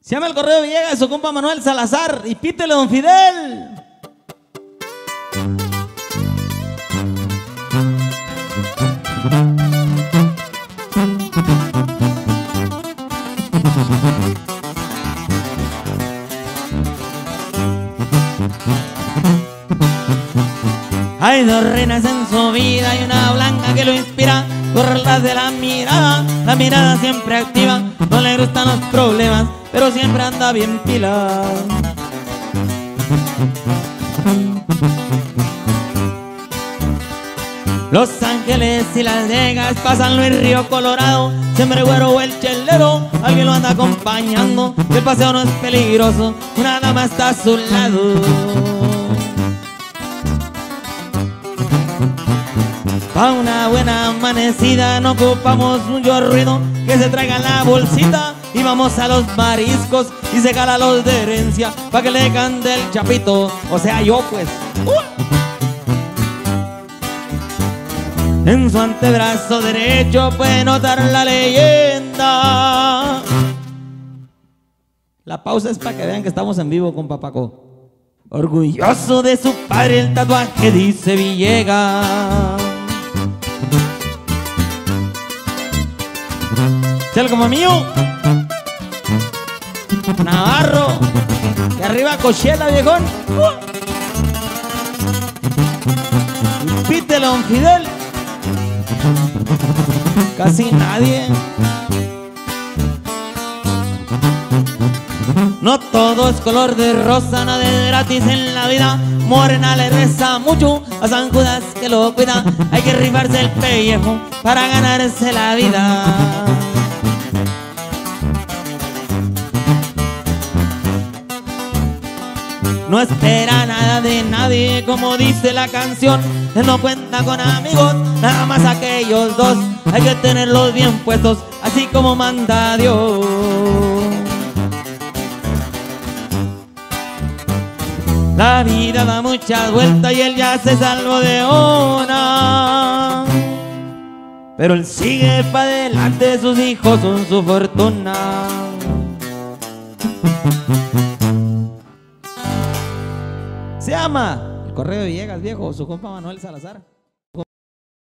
Se llama El Correo de Villegas, su compa Manuel Salazar. Y pítele, don Fidel. Hay dos reinas en su vida y una blanca que lo inspira. Correrlas de la mirada siempre activa. No le gustan los problemas, pero siempre anda bien pila. Los Ángeles y Las Vegas, pasan Luis Río Colorado, siempre güero o el chelero, alguien lo anda acompañando. El paseo no es peligroso, una dama está a su lado. Pa' una buena amanecida no ocupamos mucho ruido, que se traigan la bolsita y vamos a los mariscos y se cala los de herencia pa' que le cante el chapito, o sea yo pues. En su antebrazo derecho puede notar la leyenda. La pausa es para que vean que estamos en vivo con Papaco. Orgulloso de su padre, el tatuaje dice Villegas. ¿Sale como mío? Navarro. Y arriba Cochela, viejón. Pítelo, don Fidel. Casi nadie. No todo es color de rosa, nada es gratis en la vida. Morena le reza mucho a San Judas que lo cuida. Hay que rifarse el pellejo para ganarse la vida. No espera nada de nadie, como dice la canción. Él no cuenta con amigos, nada más aquellos dos. Hay que tenerlos bien puestos, así como manda Dios. La vida da muchas vueltas y él ya se salvó de una. Pero él sigue para adelante, sus hijos son su fortuna. Se llama El Correo de Villegas, viejo, su compa Manuel Salazar.